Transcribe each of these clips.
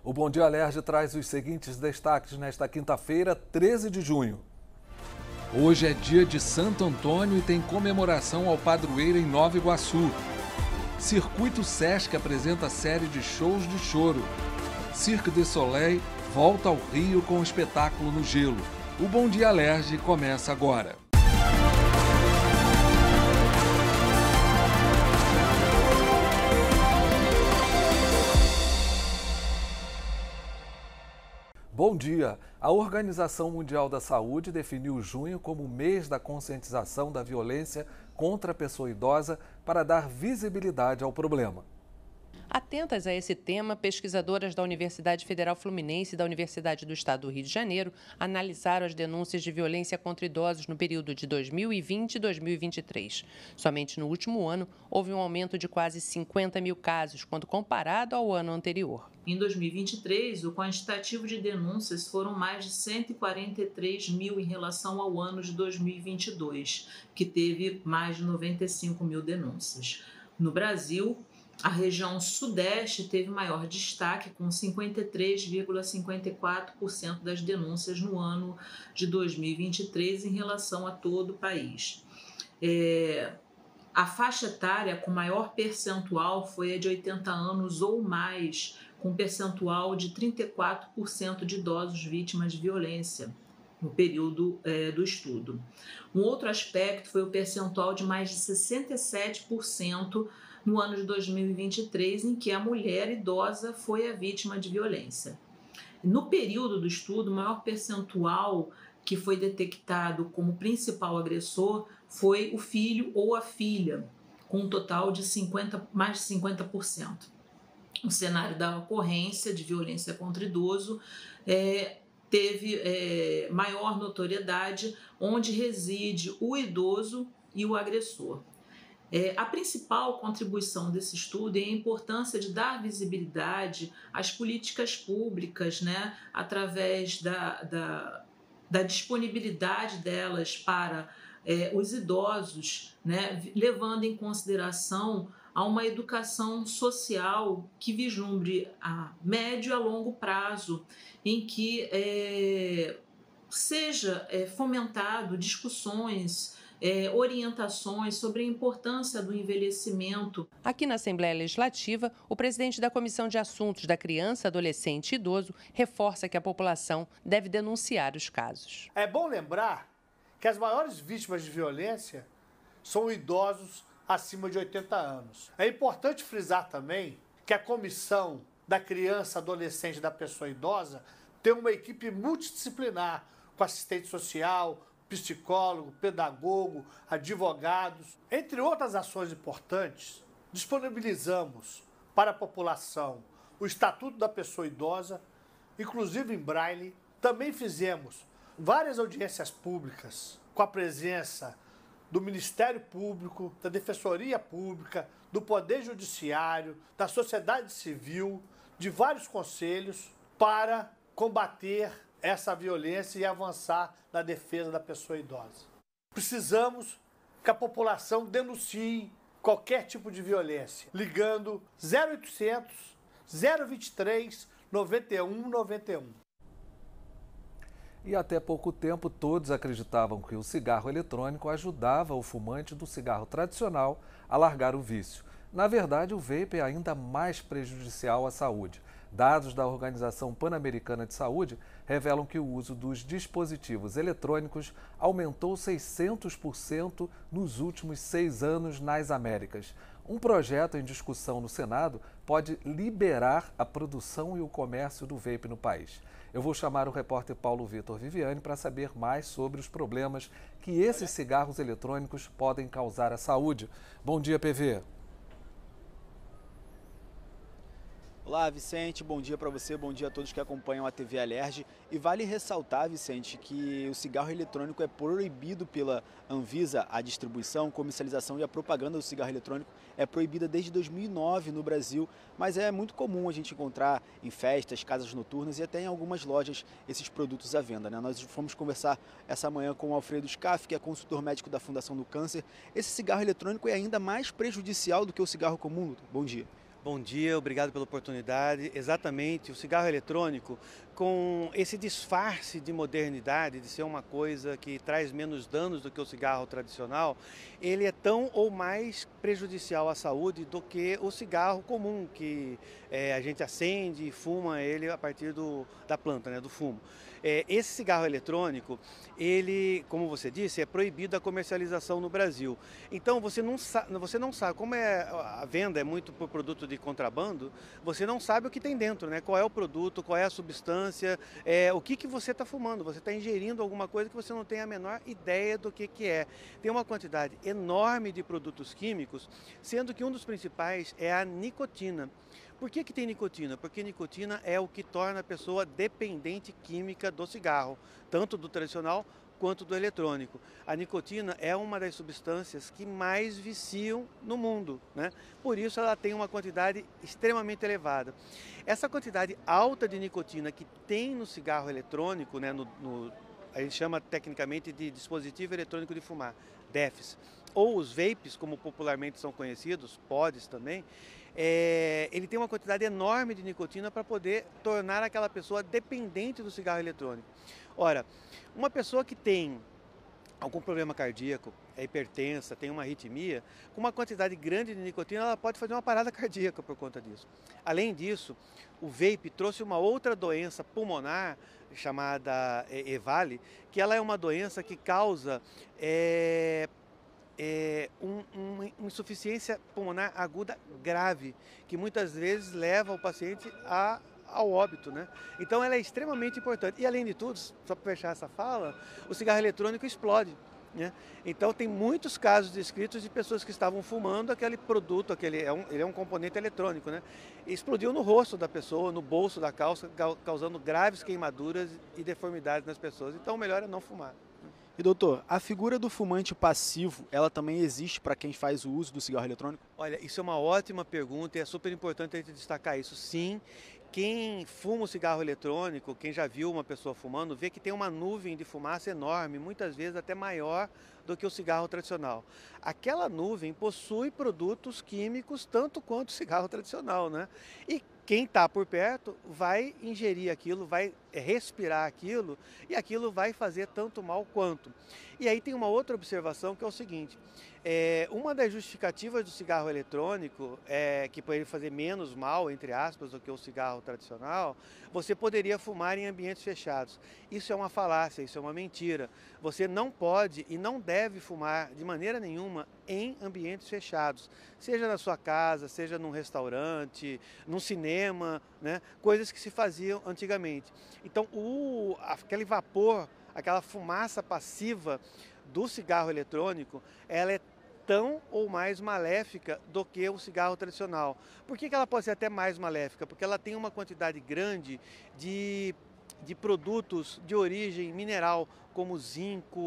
O Bom Dia Alerj traz os seguintes destaques nesta quinta-feira, 13 de junho. Hoje é dia de Santo Antônio e tem comemoração ao padroeiro em Nova Iguaçu. Circuito Sesc apresenta série de shows de choro. Cirque du Soleil volta ao Rio com espetáculo no gelo. O Bom Dia Alerj começa agora. Bom dia! A Organização Mundial da Saúde definiu junho como o mês da conscientização da violência contra a pessoa idosa para dar visibilidade ao problema. Atentas a esse tema, pesquisadoras da Universidade Federal Fluminense e da Universidade do Estado do Rio de Janeiro analisaram as denúncias de violência contra idosos no período de 2020 e 2023. Somente no último ano, houve um aumento de quase 50 mil casos, quando comparado ao ano anterior. Em 2023, o quantitativo de denúncias foram mais de 143 mil em relação ao ano de 2022, que teve mais de 95 mil denúncias. No Brasil, a região Sudeste teve maior destaque, com 53,54% das denúncias no ano de 2023 em relação a todo o país. A faixa etária com maior percentual foi a de 80 anos ou mais, com percentual de 34% de idosos vítimas de violência no período do estudo. Um outro aspecto foi o percentual de mais de 67% no ano de 2023, em que a mulher idosa foi a vítima de violência. No período do estudo, o maior percentual que foi detectado como principal agressor foi o filho ou a filha, com um total de mais de 50%. O cenário da ocorrência de violência contra idoso teve maior notoriedade onde reside o idoso e o agressor. A principal contribuição desse estudo é a importância de dar visibilidade às políticas públicas, né, através da disponibilidade delas para os idosos, né, levando em consideração a uma educação social que vislumbre a médio e a longo prazo, em que seja fomentado discussões, orientações sobre a importância do envelhecimento. Aqui na Assembleia Legislativa, o presidente da Comissão de Assuntos da Criança, Adolescente e Idoso reforça que a população deve denunciar os casos. É bom lembrar que as maiores vítimas de violência são idosos acima de 80 anos. É importante frisar também que a Comissão da Criança, Adolescente e da Pessoa Idosa tem uma equipe multidisciplinar, com assistente social, psicólogo, pedagogo, advogados. Entre outras ações importantes, disponibilizamos para a população o Estatuto da Pessoa Idosa, inclusive em braille. Também fizemos várias audiências públicas com a presença do Ministério Público, da Defensoria Pública, do Poder Judiciário, da sociedade civil, de vários conselhos para combater essa violência e avançar na defesa da pessoa idosa. Precisamos que a população denuncie qualquer tipo de violência, ligando 0800 023 9191. E até pouco tempo, todos acreditavam que o cigarro eletrônico ajudava o fumante do cigarro tradicional a largar o vício. Na verdade, o vape é ainda mais prejudicial à saúde. Dados da Organização Pan-Americana de Saúde revelam que o uso dos dispositivos eletrônicos aumentou 600% nos últimos 6 anos nas Américas. Um projeto em discussão no Senado pode liberar a produção e o comércio do vape no país. Eu vou chamar o repórter Paulo Vitor Viviani para saber mais sobre os problemas que esses cigarros eletrônicos podem causar à saúde. Bom dia, PV. Olá, Vicente, bom dia para você, bom dia a todos que acompanham a TV Alerj. E vale ressaltar, Vicente, que o cigarro eletrônico é proibido pela Anvisa, a distribuição, comercialização e a propaganda do cigarro eletrônico é proibida desde 2009 no Brasil, mas é muito comum a gente encontrar em festas, casas noturnas e até em algumas lojas esses produtos à venda, né? Nós fomos conversar essa manhã com o Alfredo Scaff, que é consultor médico da Fundação do Câncer. Esse cigarro eletrônico é ainda mais prejudicial do que o cigarro comum? Bom dia. Bom dia, obrigado pela oportunidade. Exatamente, o cigarro eletrônico, com esse disfarce de modernidade, de ser uma coisa que traz menos danos do que o cigarro tradicional, ele é tão ou mais prejudicial à saúde do que o cigarro comum, que a gente acende e fuma ele a partir da planta, né, do fumo. Esse cigarro eletrônico, ele, como você disse, é proibido a comercialização no Brasil. Então você não sabe, como a venda é muito por produto de contrabando, você não sabe o que tem dentro, né? Qual é o produto, qual é a substância, o que você está fumando. Você está ingerindo alguma coisa que você não tem a menor ideia do que é. Tem uma quantidade enorme de produtos químicos, sendo que um dos principais é a nicotina. Por que tem nicotina? Porque nicotina é o que torna a pessoa dependente química do cigarro, tanto do tradicional quanto do eletrônico. A nicotina é uma das substâncias que mais viciam no mundo, né? Por isso ela tem uma quantidade extremamente elevada. Essa quantidade alta de nicotina que tem no cigarro eletrônico, né, a gente chama tecnicamente de dispositivo eletrônico de fumar, DEFs, ou os vapes, como popularmente são conhecidos, pods também, ele tem uma quantidade enorme de nicotina para poder tornar aquela pessoa dependente do cigarro eletrônico. Ora, uma pessoa que tem algum problema cardíaco, é hipertensa, tem uma arritmia, com uma quantidade grande de nicotina, ela pode fazer uma parada cardíaca por conta disso. Além disso, o vape trouxe uma outra doença pulmonar, chamada EVALI, que ela é uma doença que causa uma insuficiência pulmonar aguda grave, que muitas vezes leva o paciente ao óbito, né? Então ela é extremamente importante. E além de tudo, só para fechar essa fala, o cigarro eletrônico explode, né? Então tem muitos casos descritos de pessoas que estavam fumando aquele produto, ele é um componente eletrônico, né? E explodiu no rosto da pessoa, no bolso da calça, causando graves queimaduras e deformidades nas pessoas. Então o melhor é não fumar. E doutor, a figura do fumante passivo, ela também existe para quem faz o uso do cigarro eletrônico? Olha, isso é uma ótima pergunta e é super importante a gente destacar isso. Sim, quem fuma o cigarro eletrônico, quem já viu uma pessoa fumando, vê que tem uma nuvem de fumaça enorme, muitas vezes até maior do que o cigarro tradicional. Aquela nuvem possui produtos químicos tanto quanto o cigarro tradicional, né? E quem está por perto vai ingerir aquilo, vai respirar aquilo e aquilo vai fazer tanto mal quanto. E aí tem uma outra observação que é o seguinte, uma das justificativas do cigarro eletrônico é que para ele fazer menos mal, entre aspas, do que o cigarro tradicional, você poderia fumar em ambientes fechados. Isso é uma falácia, isso é uma mentira. Você não pode e não deve fumar de maneira nenhuma em ambientes fechados, seja na sua casa, seja num restaurante, num cinema, né? Coisas que se faziam antigamente. Então, aquele vapor, aquela fumaça passiva do cigarro eletrônico, ela é tão ou mais maléfica do que o cigarro tradicional. Por que ela pode ser até mais maléfica? Porque ela tem uma quantidade grande de produtos de origem mineral, como zinco,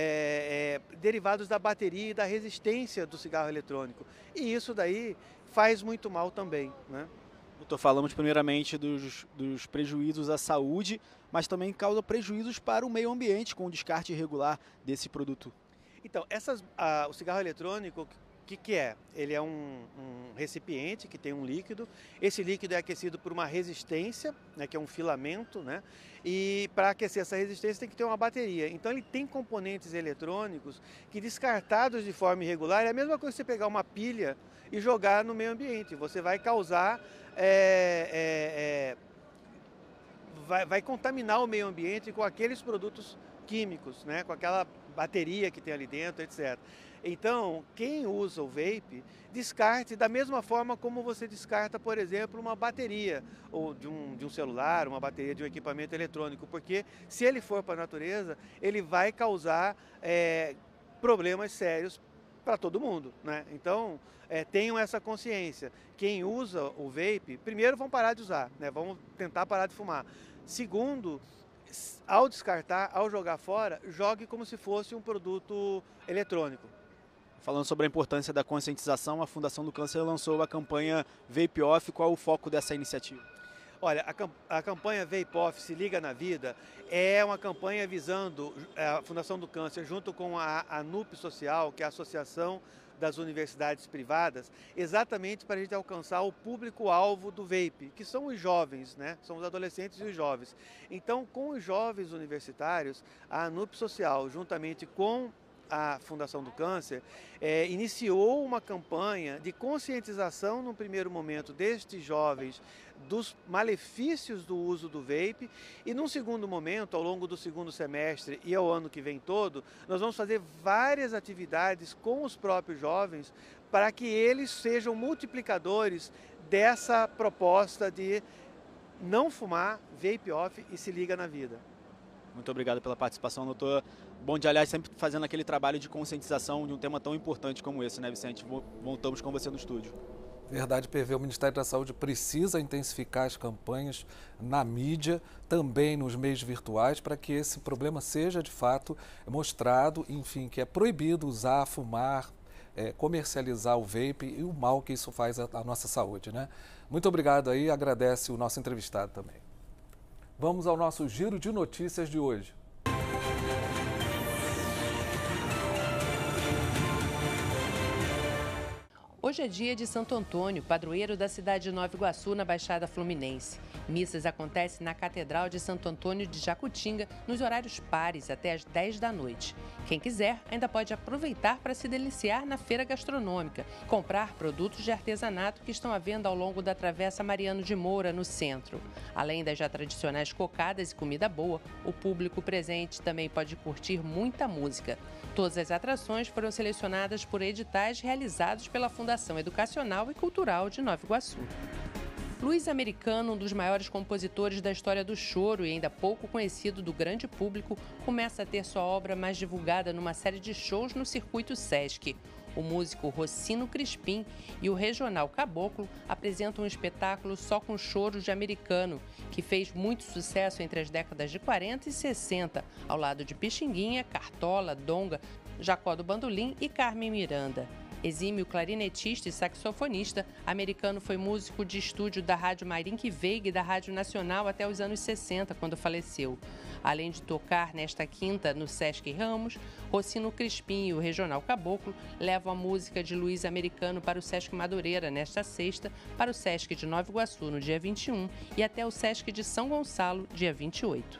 derivados da bateria e da resistência do cigarro eletrônico. E isso daí faz muito mal também, né? Doutor, falamos primeiramente dos prejuízos à saúde, mas também causa prejuízos para o meio ambiente com o descarte irregular desse produto. Então, o cigarro eletrônico, o que é? Ele é um recipiente que tem um líquido. Esse líquido é aquecido por uma resistência, né, que é um filamento, né? E para aquecer essa resistência tem que ter uma bateria. Então ele tem componentes eletrônicos que, descartados de forma irregular, é a mesma coisa que você pegar uma pilha e jogar no meio ambiente. Você vai causar, vai contaminar o meio ambiente com aqueles produtos químicos, né? Com aquela bateria que tem ali dentro, etc. Então, quem usa o vape, descarte da mesma forma como você descarta, por exemplo, uma bateria ou de um celular, uma bateria de um equipamento eletrônico, porque se ele for para a natureza, ele vai causar problemas sérios para todo mundo, né? Então, tenham essa consciência. Quem usa o vape, primeiro vão parar de usar, né? Vão tentar parar de fumar. Segundo, ao descartar, ao jogar fora, jogue como se fosse um produto eletrônico. Falando sobre a importância da conscientização, a Fundação do Câncer lançou a campanha Vape Off. Qual é o foco dessa iniciativa? Olha, a campanha Vape Off Se Liga na Vida é uma campanha visando a Fundação do Câncer, junto com a ANUP Social, que é a Associação das universidades privadas, exatamente para a gente alcançar o público-alvo do vape, que são os jovens, né? São os adolescentes e os jovens. Então, com os jovens universitários, a ANUP Social, juntamente com a Fundação do Câncer, iniciou uma campanha de conscientização no primeiro momento destes jovens dos malefícios do uso do vape e num segundo momento, ao longo do segundo semestre e ao ano que vem todo, nós vamos fazer várias atividades com os próprios jovens para que eles sejam multiplicadores dessa proposta de não fumar, vape off e se liga na vida. Muito obrigado pela participação, doutor. Bom dia, aliás, sempre fazendo aquele trabalho de conscientização de um tema tão importante como esse, né, Vicente? Voltamos com você no estúdio. Verdade, PV, o Ministério da Saúde precisa intensificar as campanhas na mídia, também nos meios virtuais, para que esse problema seja de fato mostrado, enfim, que é proibido usar, fumar, comercializar o vape e o mal que isso faz à nossa saúde, né? Muito obrigado aí, agradece o nosso entrevistado também. Vamos ao nosso giro de notícias de hoje. Hoje é dia de Santo Antônio, padroeiro da cidade de Nova Iguaçu, na Baixada Fluminense. Missas acontecem na Catedral de Santo Antônio de Jacutinga, nos horários pares, até às 10 da noite. Quem quiser ainda pode aproveitar para se deliciar na feira gastronômica, comprar produtos de artesanato que estão à venda ao longo da Travessa Mariano de Moura, no centro. Além das já tradicionais cocadas e comida boa, o público presente também pode curtir muita música. Todas as atrações foram selecionadas por editais realizados pela Fundação Educacional e Cultural de Nova Iguaçu. Luiz Americano, um dos maiores compositores da história do choro e ainda pouco conhecido do grande público, começa a ter sua obra mais divulgada numa série de shows no circuito Sesc. O músico Rossino Crispim e o regional Caboclo apresentam um espetáculo só com choros de Americano, que fez muito sucesso entre as décadas de 40 e 60, ao lado de Pixinguinha, Cartola, Donga, Jacó do Bandolim e Carmen Miranda. Exímio clarinetista e saxofonista, Americano foi músico de estúdio da Rádio Marinque Veiga e da Rádio Nacional até os anos 60, quando faleceu. Além de tocar nesta quinta no Sesc Ramos, Rossino Crispim e o Regional Caboclo levam a música de Luiz Americano para o Sesc Madureira nesta sexta, para o Sesc de Nova Iguaçu no dia 21 e até o Sesc de São Gonçalo, dia 28.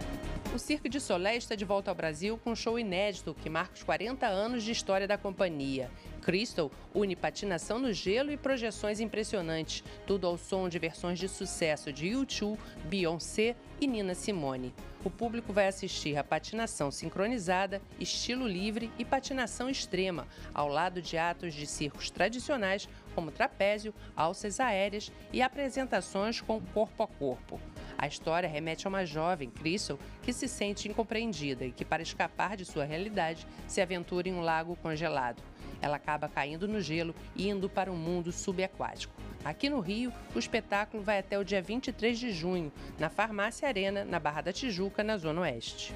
O Cirque du Soleil está de volta ao Brasil com um show inédito que marca os 40 anos de história da companhia. Crystal une patinação no gelo e projeções impressionantes, tudo ao som de versões de sucesso de U2, Beyoncé e Nina Simone. O público vai assistir a patinação sincronizada, estilo livre e patinação extrema, ao lado de atos de circos tradicionais como trapézio, alças aéreas e apresentações com corpo a corpo. A história remete a uma jovem, Crystal, que se sente incompreendida e que, para escapar de sua realidade, se aventura em um lago congelado. Ela acaba caindo no gelo e indo para um mundo subaquático. Aqui no Rio, o espetáculo vai até o dia 23 de junho, na Farmácia Arena, na Barra da Tijuca, na Zona Oeste.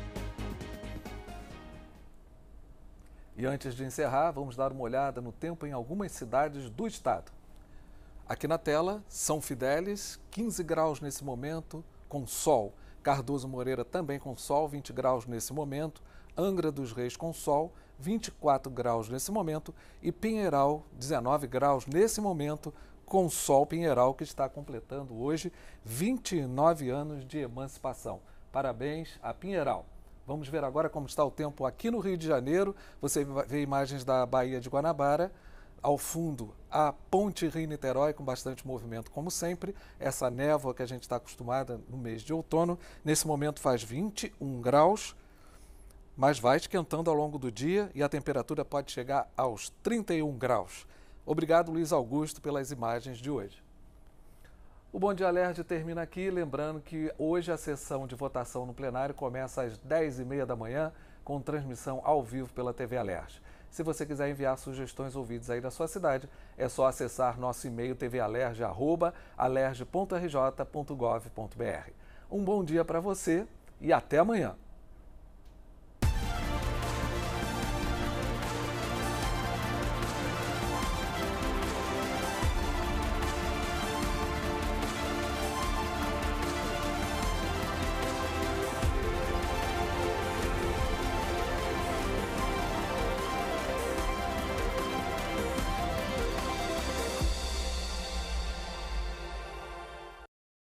E antes de encerrar, vamos dar uma olhada no tempo em algumas cidades do estado. Aqui na tela, São Fidélis, 15 graus nesse momento, com sol. Cardoso Moreira também com sol, 20 graus nesse momento. Angra dos Reis com sol, 24 graus nesse momento. E Pinheiral, 19 graus nesse momento, com sol. Pinheiral, que está completando hoje 29 anos de emancipação. Parabéns a Pinheiral. Vamos ver agora como está o tempo aqui no Rio de Janeiro. Você vê imagens da Baía de Guanabara. Ao fundo, a Ponte Rio-Niterói com bastante movimento, como sempre. Essa névoa que a gente está acostumada no mês de outono. Nesse momento faz 21 graus, mas vai esquentando ao longo do dia e a temperatura pode chegar aos 31 graus. Obrigado, Luiz Augusto, pelas imagens de hoje. O Bom Dia Alerj termina aqui, lembrando que hoje a sessão de votação no plenário começa às 10h30 da manhã, com transmissão ao vivo pela TV Alerj. Se você quiser enviar sugestões ou vídeos aí da sua cidade, é só acessar nosso e-mail tvalerj@alerj.rj.gov.br. Um bom dia para você e até amanhã!